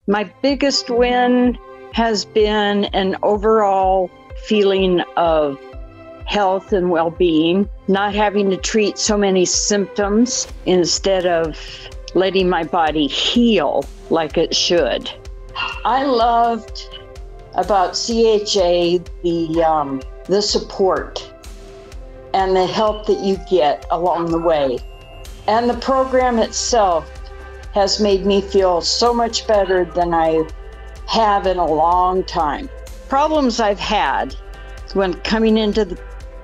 My biggest win has been an overall feeling of health and well-being, not having to treat so many symptoms instead of letting my body heal like it should. I loved about CHA the support and the help that you get along the way. And the program itself has made me feel so much better than I have in a long time. Problems I've had when coming into the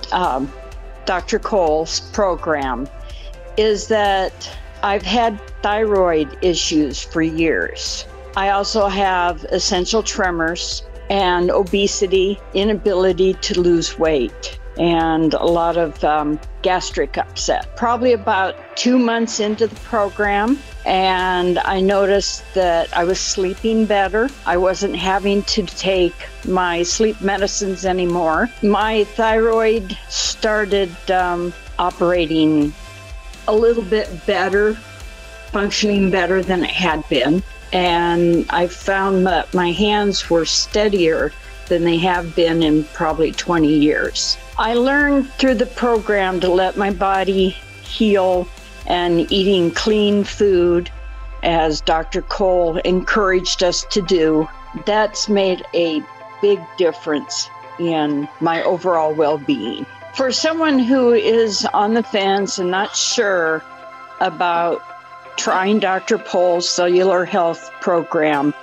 Dr. Cole's program is that I've had thyroid issues for years. I also have essential tremors and obesity, inability to lose weight, and a lot of gastric upset. Probably about 2 months into the program, and I noticed that I was sleeping better. I wasn't having to take my sleep medicines anymore. My thyroid started operating a little bit better, functioning better than it had been. And I found that my hands were steadier than they have been in probably 20 years. I learned through the program to let my body heal, and eating clean food, as Dr. Cole encouraged us to do. That's made a big difference in my overall well-being. For someone who is on the fence and not sure about trying Dr. Cole's cellular health program,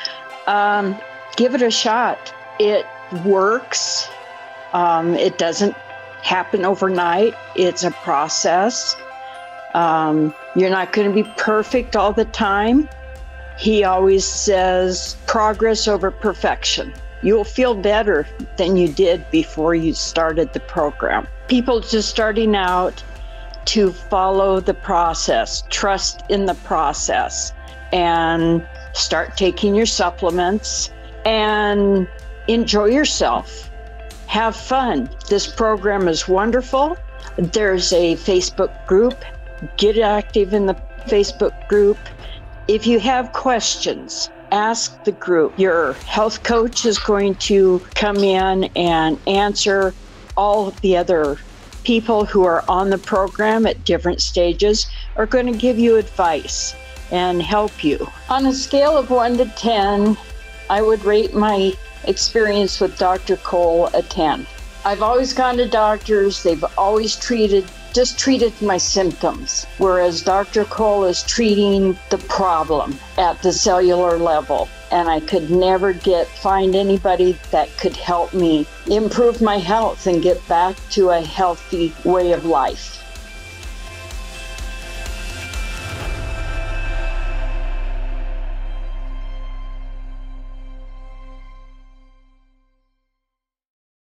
give it a shot. It works. It doesn't happen overnight. It's a process. You're not going to be perfect all the time. He always says progress over perfection. You'll feel better than you did before you started the program. People just starting out to follow the process, trust in the process, and start taking your supplements and enjoy yourself. Have fun. This program is wonderful. There's a Facebook group. Get active in the Facebook group. If you have questions, ask the group. Your health coach is going to come in and answer. All of the other people who are on the program at different stages are going to give you advice and help you. On a scale of 1 to 10, I would rate my experience with Dr. Cole a 10. I've always gone to doctors. They've always treated my symptoms, whereas Dr. Cole is treating the problem at the cellular level. And I could never find anybody that could help me improve my health and get back to a healthy way of life.